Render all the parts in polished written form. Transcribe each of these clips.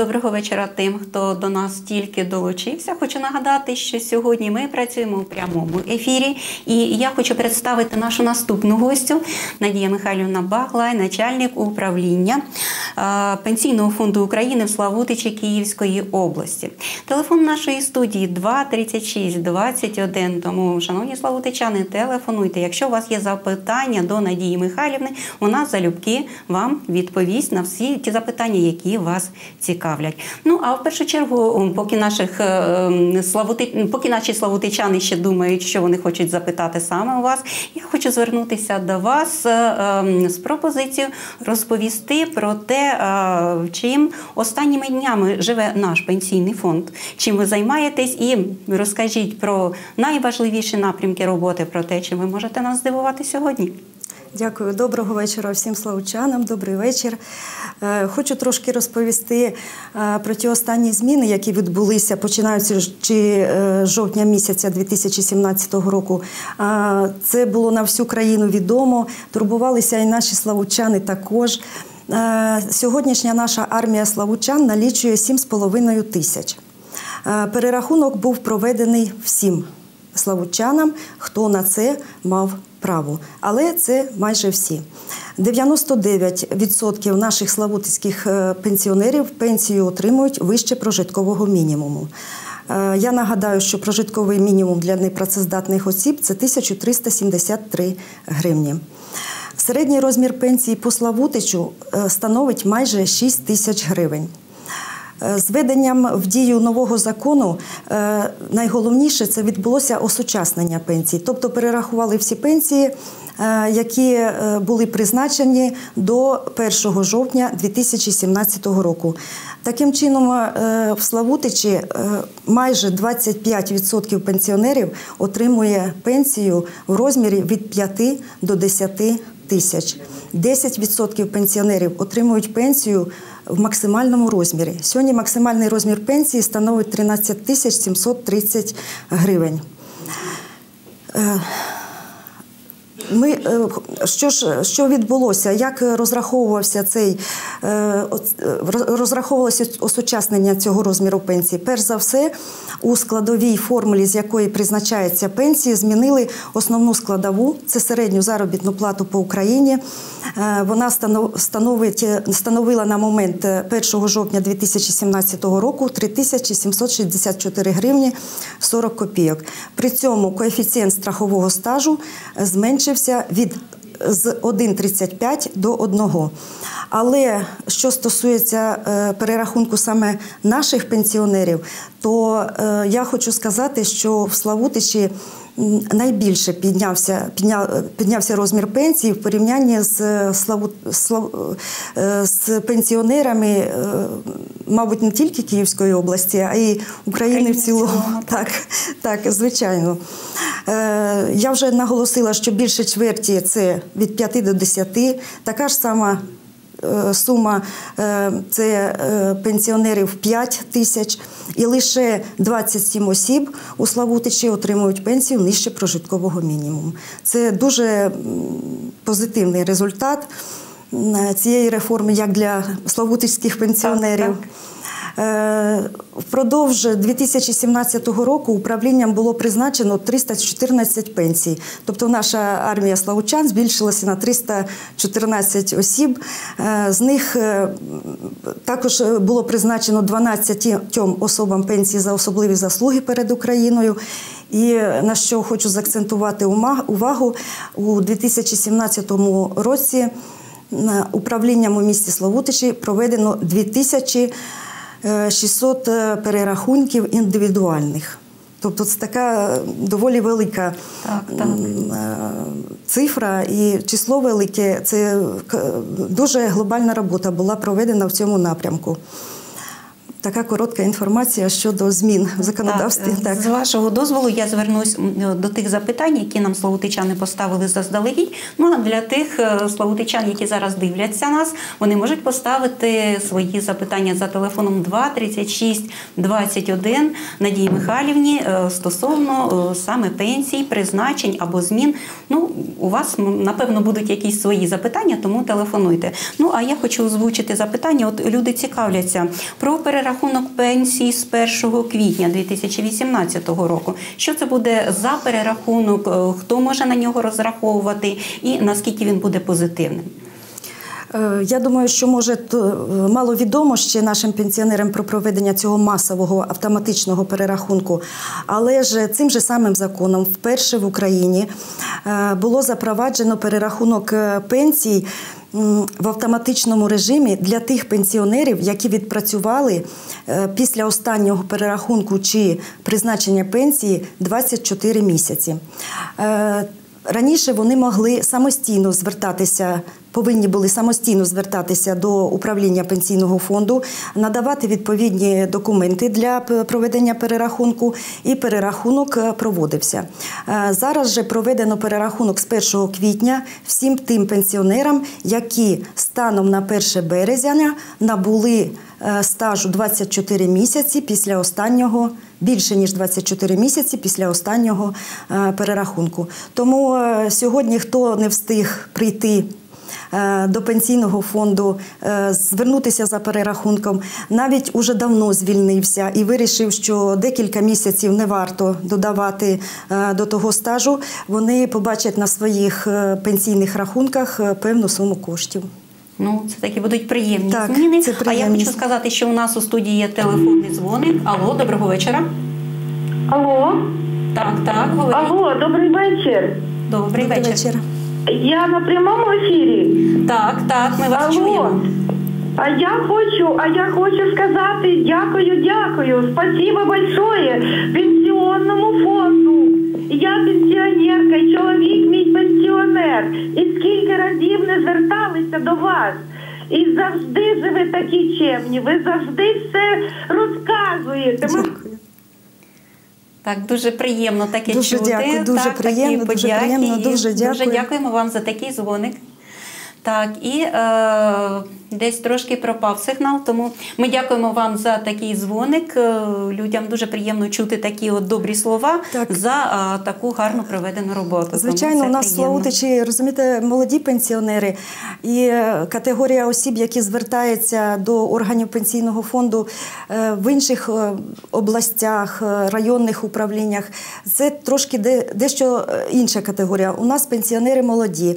доброго вечора тим, хто до нас тільки долучився. Хочу нагадати, що сьогодні ми працюємо у прямому ефірі. І я хочу представити нашу наступну гостю Надія Михайлівна Баглай, начальник управління Пенсійного фонду України в Славутичі Київської області. Телефон нашої студії 236-21. Тому, шановні славутичани, телефонуйте. Якщо у вас є запитання до Надії Михайлівни, вона залюбки вам відповість на всі ті запитання, які вас цікавлять. Ну, а в першу чергу, поки наші славутичани ще думають, що вони хочуть запитати саме у вас, я хочу звернутися до вас з пропозицією розповісти про те, чим останніми днями живе наш пенсійний фонд, чим ви займаєтесь, і розкажіть про найважливіші напрямки роботи, про те, чим ви можете нас здивувати сьогодні. Дякую. Доброго вечора всім славутчанам. Добрий вечір. Хочу трошки розповісти про ті останні зміни, які відбулися, починаючи з жовтня місяця 2017 року. Це було на всю країну відомо, турбувалися і наші славутчани також. Сьогоднішня наша армія славутчан налічує 7,5 тисяч. Перерахунок був проведений всім славутчанам, хто на це мав право. Але це майже всі. 99% наших славутицьких пенсіонерів пенсію отримують вище прожиткового мінімуму. Я нагадаю, що прожитковий мінімум для непрацездатних осіб – це 1373 гривні. Середній розмір пенсії по Славутичу становить майже 6 тисяч гривень. З введенням в дію нового закону найголовніше – це відбулося осучаснення пенсій. Тобто перерахували всі пенсії, які були призначені до 1 жовтня 2017 року. Таким чином, в Славутичі майже 25% пенсіонерів отримує пенсію в розмірі від 5 до 10 тисяч. 10% пенсіонерів отримують пенсію в максимальному розмірі. Сьогодні максимальний розмір пенсії становить 13 тисяч 730 гривень. Що відбулося? Як розраховувалося осучаснення цього розміру пенсії? Перш за все, у складовій формулі, з якої призначається пенсія, змінили основну складову – це середню заробітну плату по Україні. Вона становила на момент 1 жовтня 2017 року 3764 гривні 40 копійок. При цьому коефіцієнт страхового стажу зменшився з 1,35 до 1. Але що стосується перерахунку саме наших пенсіонерів, то я хочу сказати, що в Славутичі найбільше піднявся розмір пенсії в порівнянні з пенсіонерами, мабуть, не тільки Київської області, а й України в цілому. Так, звичайно. Я вже наголосила, що більше чверті – це від 5 до 10. Така ж сама сума – це пенсіонерів 5 тисяч. І лише 27 осіб у Славутичі отримують пенсію нижче прожиткового мінімуму. Це дуже позитивний результат цієї реформи, як для славутичських пенсіонерів. Впродовж 2017 року управлінням було призначено 314 пенсій. Тобто наша армія славутчан збільшилася на 314 осіб. З них також було призначено 12 особам пенсії за особливі заслуги перед Україною. І на що хочу заакцентувати увагу, у 2017 році управлінням у місті Славутичі проведено 2600 перерахунків індивідуальних. Тобто це така доволі велика цифра і число велике. Це дуже глобальна робота була проведена в цьому напрямку. Така коротка інформація щодо змін в законодавстві. Так. З вашого дозволу я звернусь до тих запитань, які нам славутичани поставили заздалегідь. Ну, а для тих славутичан, які зараз дивляться нас, вони можуть поставити свої запитання за телефоном 2 36 21 Надії Михайлівні стосовно саме пенсій, призначень або змін. Ну, у вас, напевно, будуть якісь свої запитання, тому телефонуйте. Ну, а я хочу озвучити запитання. От люди цікавляться про перерахунок пенсій з 1 квітня 2018 року. Що це буде за перерахунок, хто може на нього розраховувати і наскільки він буде позитивним? Я думаю, що, може, мало відомо ще нашим пенсіонерам про проведення цього масового автоматичного перерахунку, але ж цим же самим законом вперше в Україні було запроваджено перерахунок пенсій в автоматичному режимі для тих пенсіонерів, які відпрацювали після останнього перерахунку чи призначення пенсії 24 місяці. Раніше вони могли самостійно звертатися, повинні були самостійно звертатися до управління пенсійного фонду, надавати відповідні документи для проведення перерахунку, і перерахунок проводився. Зараз же проведено перерахунок з 1 квітня всім тим пенсіонерам, які станом на 1 березня набули стажу 24 місяці після останнього, більше ніж 24 місяці після останнього перерахунку. Тому сьогодні, хто не встиг прийти до пенсійного фонду, звернутися за перерахунком, навіть уже давно звільнився і вирішив, що декілька місяців не варто додавати до того стажу, вони побачать на своїх пенсійних рахунках певну суму коштів. Ну, це такі будуть приємні так, зміни. Це приємні. А я хочу сказати, що у нас у студії є телефонний дзвоник. Алло, доброго вечора. Алло. Так, говоріть. Алло, добрий вечір. Добрий вечір. Я на прямому ефірі? Так, ми вас чуємо. А я хочу сказати дякую. Спасибо большое пенсіонному фонду. Я пенсіонерка, і чоловік мій пенсіонер. І скільки разів не зверталися до вас. І завжди ж ви такі чемні, ви завжди все розказуєте. Так, дуже приємно таке дуже чути. Дякую, дуже приємно, такі дуже приємно, дуже дякую. Дуже дякуємо вам за такий дзвоник. Так, і десь трошки пропав сигнал, тому ми дякуємо вам за такий дзвоник. Людям дуже приємно чути такі от добрі слова за таку гарно проведену роботу. Звичайно, у нас славутичі, розумієте, молоді пенсіонери і категорія осіб, які звертаються до органів пенсійного фонду в інших областях, районних управліннях. Це трошки дещо інша категорія. У нас пенсіонери молоді.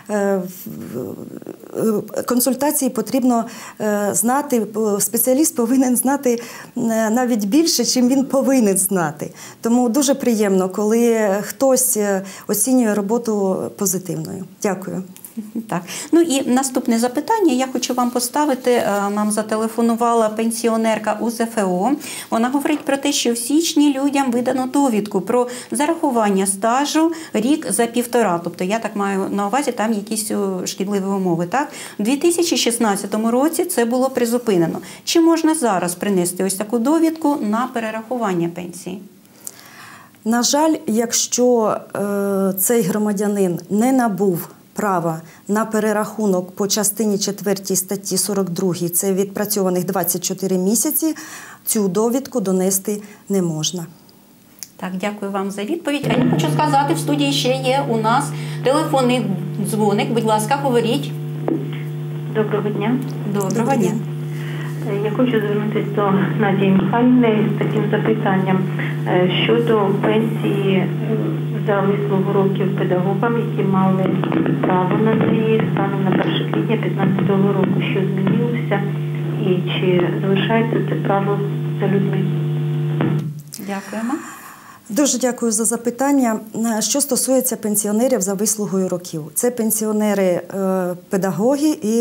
Консультації потрібно знати, спеціаліст повинен знати навіть більше, чим він повинен знати. Тому дуже приємно, коли хтось оцінює роботу позитивною. Дякую. Так. Ну і наступне запитання я хочу вам поставити. Нам зателефонувала пенсіонерка УЗФО. Вона говорить про те, що в січні людям видано довідку про зарахування стажу рік за 1,5. Тобто я так маю на увазі, там якісь шкідливі умови. Так? У 2016 році це було призупинено. Чи можна зараз принести ось таку довідку на перерахування пенсії? На жаль, якщо цей громадянин не набув права на перерахунок по частині 4 статті 42, це відпрацьованих 24 місяці, цю довідку донести не можна. Так, дякую вам за відповідь. А я хочу сказати, в студії ще є у нас телефонний дзвоник. Будь ласка, говоріть. Доброго дня. Доброго дня. Я хочу звернутися до Надії Михайлівни з таким запитанням щодо пенсії за вислугу років педагогам, які мали право на неї станом на 1 квітня 2015 року. Що змінилося і чи залишається це право за людьми? Дякуємо. Дуже дякую за запитання. Що стосується пенсіонерів за вислугою років. Це пенсіонери-педагоги і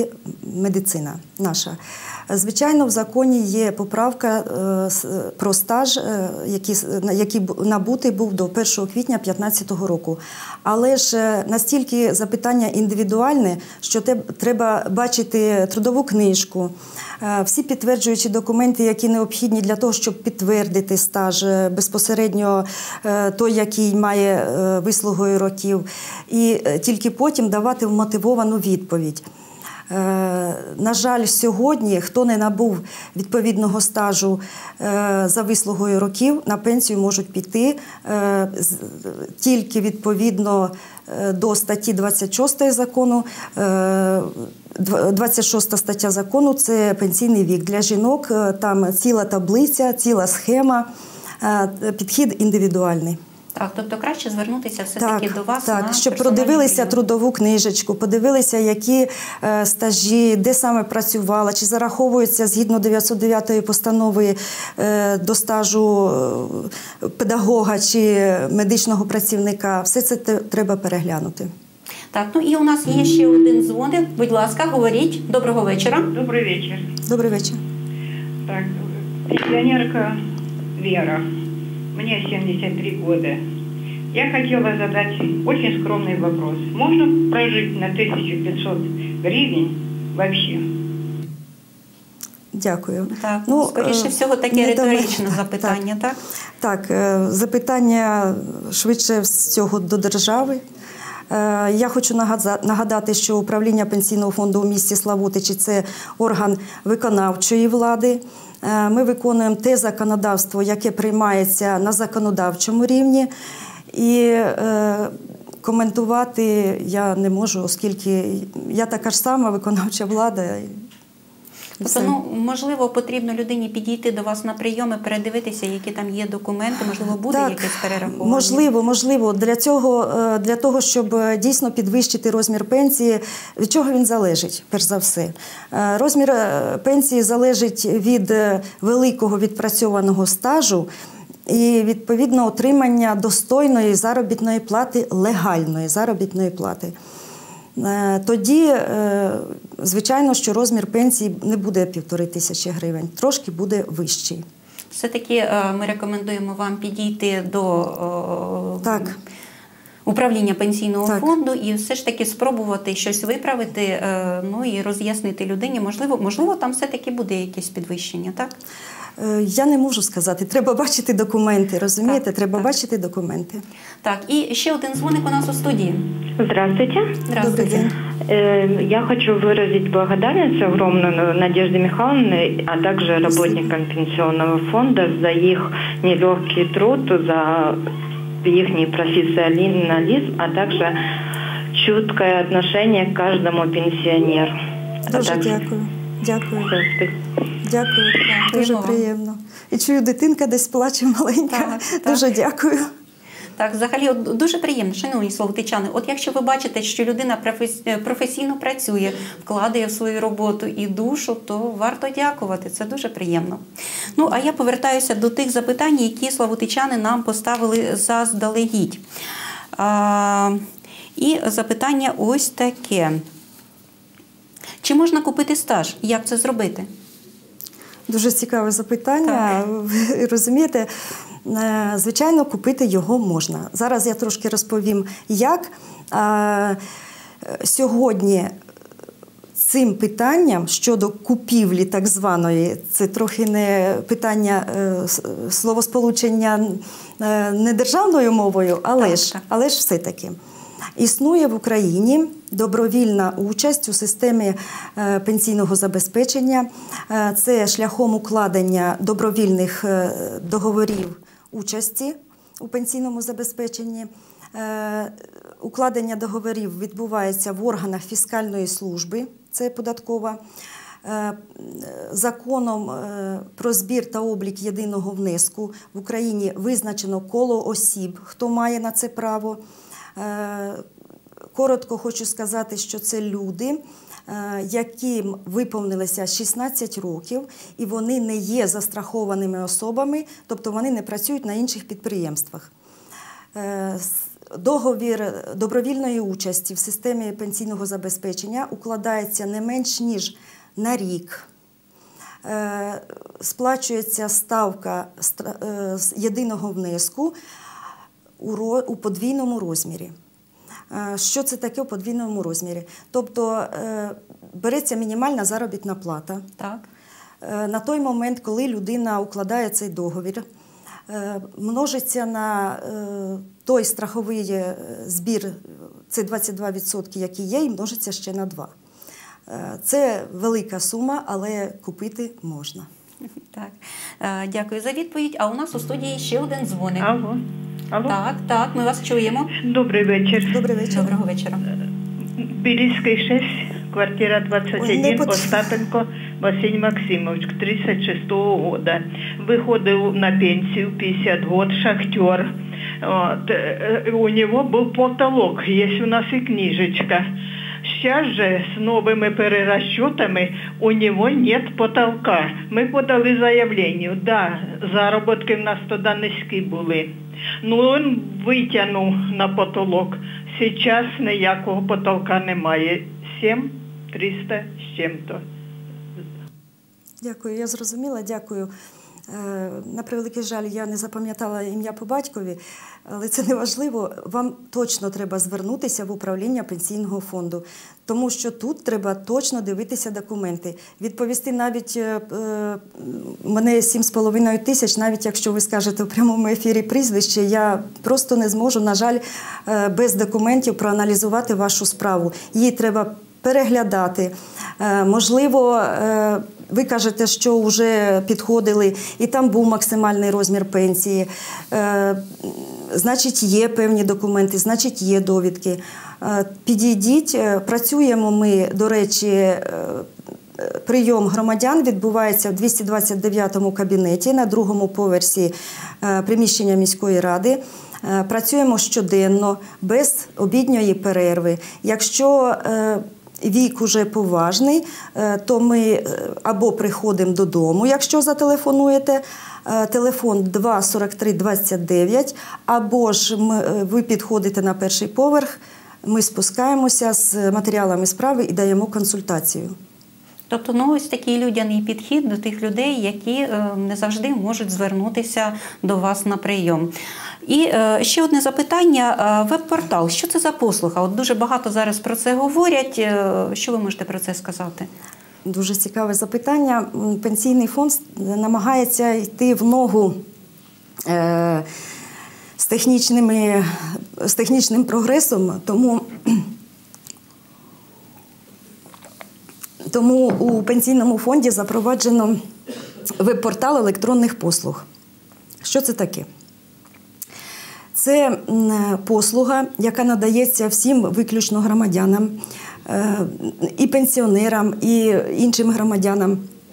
медицина наша. Звичайно, в законі є поправка про стаж, який набутий був до 1 квітня 2015 року. Але ж настільки запитання індивідуальне, що треба бачити трудову книжку, всі підтверджуючі документи, які необхідні для того, щоб підтвердити стаж, безпосередньо той, який має вислугою років, і тільки потім давати вмотивовану відповідь. На жаль, сьогодні, хто не набув відповідного стажу за вислугою років, на пенсію можуть піти тільки відповідно до статті 26 закону. 26 стаття закону – це пенсійний вік. Для жінок там ціла таблиця, ціла схема, підхід індивідуальний. Так, тобто краще звернутися все-таки до вас так, на щоб персональний продивилися прийом. трудову книжечку, подивилися, які стажі, де саме працювала, чи зараховуються згідно 909 постанови до стажу педагога чи медичного працівника. Все це треба переглянути. Так, ну і у нас є ще один дзвоник. Будь ласка, говоріть. Доброго вечора. Добрый вечер. Добрий вечір. Так, пенсионерка Вера. Мне 73 года. Я хотела задать очень скромный вопрос. Можно прожить на 1500 гривен вообще? Дякую. Так, скоріше всього, таке риторичне запитання, так? Так, запитання швидше всього до держави. Я хочу нагадати, що управління Пенсійного фонду у місті Славутичі – це орган виконавчої влади. Ми виконуємо те законодавство, яке приймається на законодавчому рівні. І коментувати я не можу, оскільки я така ж сама виконавча влада. Тобто, можливо, потрібно людині підійти до вас на прийом і передивитися, які там є документи, можливо, буде якесь перерахування? Можливо. Для того, щоб дійсно підвищити розмір пенсії, від чого він залежить, перш за все? Розмір пенсії залежить від великого відпрацьованого стажу і, відповідно, отримання достойної заробітної плати, легальної заробітної плати. Тоді, звичайно, що розмір пенсії не буде 1500 гривень, трошки буде вищий. Все-таки ми рекомендуємо вам підійти до управління Пенсійного фонду і все ж таки спробувати щось виправити, ну і роз'яснити людині. Можливо, там все-таки буде якесь підвищення, так? Я не можу сказати. Треба бачити документи, розумієте? Треба бачити документи. Так, і ще один дзвоник у нас у студії. Здравствуйте. Здравствуйте. Я хочу выразить благодарность огромную Надежде Михайловне, а также работникам Пенсионного фонда за их нелегкий труд, за их профессионализм, а также чуткое отношение к каждому пенсионеру. Дуже дякую. Дякую. Дуже приємно. І чую, дитинка десь плаче маленька. Дуже дякую. Так, взагалі, дуже приємно, шановні славутичани. От якщо ви бачите, що людина професійно працює, вкладає в свою роботу і душу, то варто дякувати. Це дуже приємно. Ну, а я повертаюся до тих запитань, які славутичани нам поставили заздалегідь. І запитання ось таке. Чи можна купити стаж? Як це зробити? Дуже цікаве запитання. Ви розумієте, звичайно, купити його можна. Зараз я трошки розповім, як. Сьогодні цим питанням щодо купівлі так званої, це трохи не питання словосполучення не державною мовою, але ж все-таки. Існує в Україні добровільна участь у системі пенсійного забезпечення. Це шляхом укладення добровільних договорів участі у пенсійному забезпеченні. Укладення договорів відбувається в органах фіскальної служби, це податкова. Законом про збір та облік єдиного внеску в Україні визначено коло осіб, хто має на це право. Коротко хочу сказати, що це люди, яким виповнилося 16 років, і вони не є застрахованими особами, тобто вони не працюють на інших підприємствах. договір добровільної участі в системі пенсійного забезпечення укладається не менш ніж на рік. Сплачується ставка з єдиного внеску у подвійному розмірі. Що це таке у подвійному розмірі? Тобто береться мінімальна заробітна плата. Так. На той момент, коли людина укладає цей договір, множиться на той страховий збір, це 22%, який є, і множиться ще на 2. Це велика сума, але купити можна. Так. Дякую за відповідь. А у нас у студії ще один дзвоник. Алло. Алло. Так, ми вас чуємо. Добрий вечір. Добрий вечір. Доброго вечора. Білівський 6, квартира 21, Остапенко Василь Максимович, 36-го года. Виходив на пенсию, 50 год, шахтер. Вот. У него был потолок, есть у нас и книжечка. Сейчас же с новыми перерасчетами у него нет потолка. Мы подали заявление, да, заработки в нас тогда низькі були. Ну, він витягнув на потолок. Сейчас ніякого потолка немає. 7300 з чим-то. Дякую, я зрозуміла, дякую. На превеликий жаль, я не запам'ятала ім'я по батькові, але це не важливо. Вам точно треба звернутися в управління пенсійного фонду, тому що тут треба точно дивитися документи. Відповісти навіть, мене 7,5 тисяч, навіть якщо ви скажете у прямому ефірі прізвище, я просто не зможу, на жаль, без документів проаналізувати вашу справу. Її треба переглядати. Можливо, ви кажете, що вже підходили, і там був максимальний розмір пенсії. Значить, є певні документи, значить, є довідки. Підійдіть, працюємо ми, до речі, прийом громадян відбувається в 229-му кабінеті на 2-му поверсі приміщення міської ради. Працюємо щоденно, без обідньої перерви. Якщо вік уже поважний, то ми або приходимо додому, якщо зателефонуєте, телефон 2 43 29, або ж ви підходите на перший поверх, ми спускаємося з матеріалами справи і даємо консультацію. Тобто, ось такий людяний підхід до тих людей, які не завжди можуть звернутися до вас на прийом. І ще одне запитання. Веб-портал. Що це за послуга? От дуже багато зараз про це говорять. Що ви можете про це сказати? Дуже цікаве запитання. Пенсійний фонд намагається йти в ногу з технічним прогресом, тому у пенсійному фонді запроваджено веб-портал електронних послуг. Що це таке? Це послуга, яка надається всім виключно громадянам, і пенсіонерам, і іншим громадянам,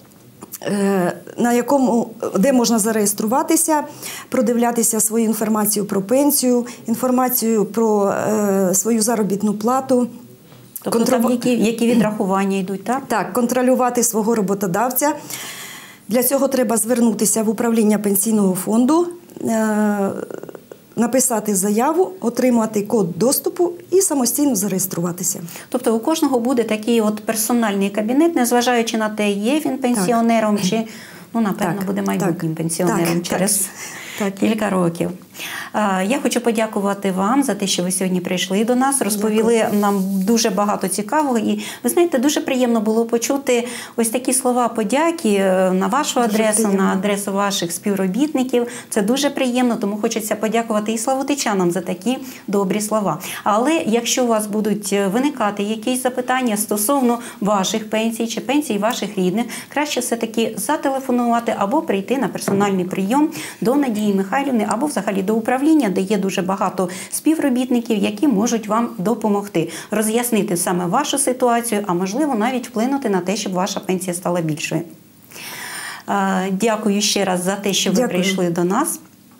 де можна зареєструватися, продивлятися свою інформацію про пенсію, інформацію про свою заробітну плату. Тобто там які відрахування йдуть, так? Так, контролювати свого роботодавця. Для цього треба звернутися в управління пенсійного фонду, написати заяву, отримати код доступу і самостійно зареєструватися. Тобто у кожного буде такий от персональний кабінет, незважаючи на те, є він пенсіонером чи, напевно, буде майбутнім пенсіонером через кілька років. Я хочу подякувати вам за те, що ви сьогодні прийшли до нас, розповіли нам дуже багато цікавого. І, ви знаєте, дуже приємно було почути ось такі слова подяки на вашу адресу, на адресу ваших співробітників. Це дуже приємно, тому хочеться подякувати і славутичанам за такі добрі слова. Але якщо у вас будуть виникати якісь запитання стосовно ваших пенсій чи пенсій ваших рідних, краще все-таки зателефонувати або прийти на персональний прийом до Надії Михайлівни, або взагалі до управління, де є дуже багато співробітників, які можуть вам допомогти, роз'яснити саме вашу ситуацію, а можливо навіть вплинути на те, щоб ваша пенсія стала більшою. Дякую ще раз за те, що ви прийшли до нас.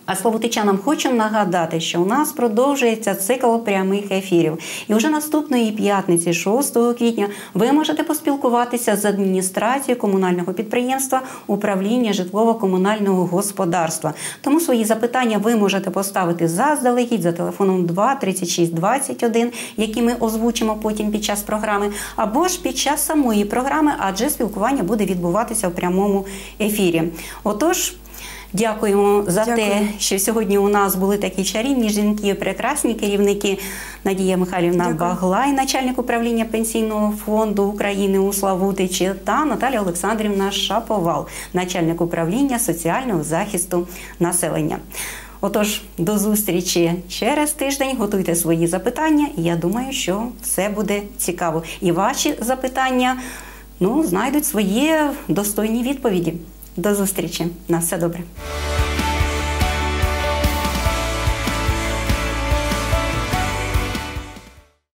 А славутичанам хочу нагадати, що у нас продовжується цикл прямих ефірів. І вже наступної п'ятниці, 6 квітня, ви можете поспілкуватися з адміністрацією комунального підприємства управління житлово-комунального господарства. Тому свої запитання ви можете поставити заздалегідь за телефоном 2 36 21, які ми озвучимо потім під час програми, або ж під час самої програми, адже спілкування буде відбуватися в прямому ефірі. Отож, дякуємо за те, що сьогодні у нас були такі чарівні жінки, прекрасні керівники. Надія Михайлівна Баглай, начальник управління Пенсійного фонду України у Славутичі, та Наталія Олександрівна Шаповал, начальник управління соціального захисту населення. Отож, до зустрічі через тиждень, готуйте свої запитання, і я думаю, що все буде цікаво. І ваші запитання, знайдуть свої достойні відповіді. До зустрічі. На все добре.